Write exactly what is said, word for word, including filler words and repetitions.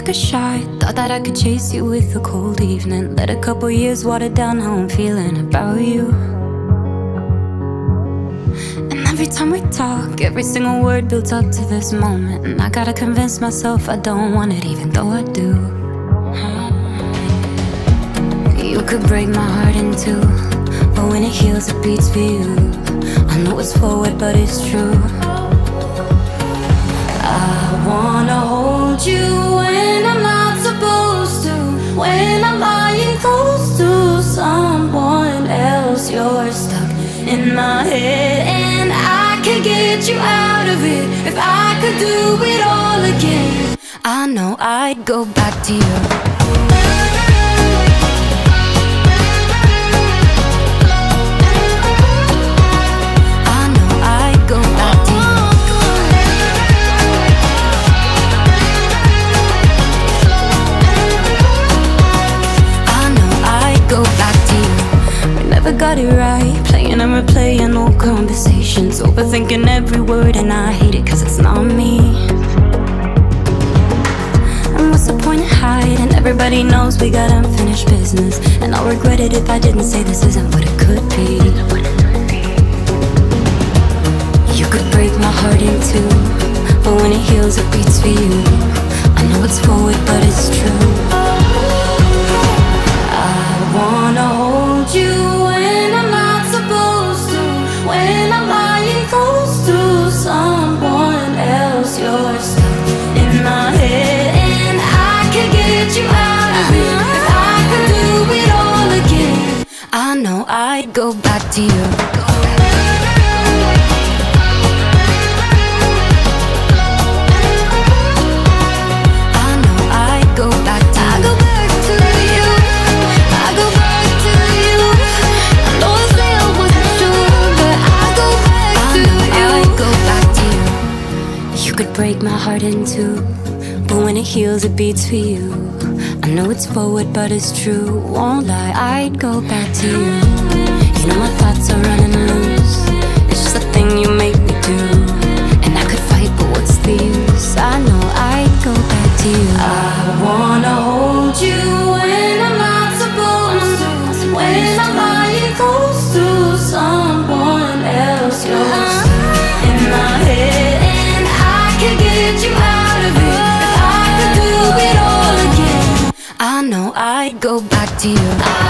like a shot. Thought that I could chase you with a cold evening. Let a couple years water down how I'm feeling about you. And every time we talk, every single word builds up to this moment. And I gotta convince myself I don't want it, even though I do. You could break my heart in two, but when it heals it beats for you. I know it's forward but it's true. I wanna hold you when I'm not supposed to, when I'm lying close to someone else. You're stuck in my head and I could get you out of it if I could do it all again. I know I'd go back to you. Got it right, playing and replaying old conversations, overthinking every word, and I hate it cause it's not me. And what's the point of hiding? Everybody knows we got unfinished business, and I'll regret it if I didn't say this isn't what it could be. You could break my heart in two, but when it heals it beats for you. I know it's forward but it's true. I wanna hold you when I'm not supposed to, when I'm lying close to someone else. You're stuck in my head and I can get you out of it if I could do it all again. I know I'd go back to you. Break my heart in two, but when it heals it beats for you. I know it's forward but it's true. Won't lie, I'd go back to you. You know my thoughts are running loose. It's just a thing you make me do. And I could fight but what's the use? I know I'd go back to you. I wanna hold you when I'm not supposed to, when I'm lying close to someone else. You're stuck in my head and I can get you out of it if I could do it all again. I know I'd go back to you.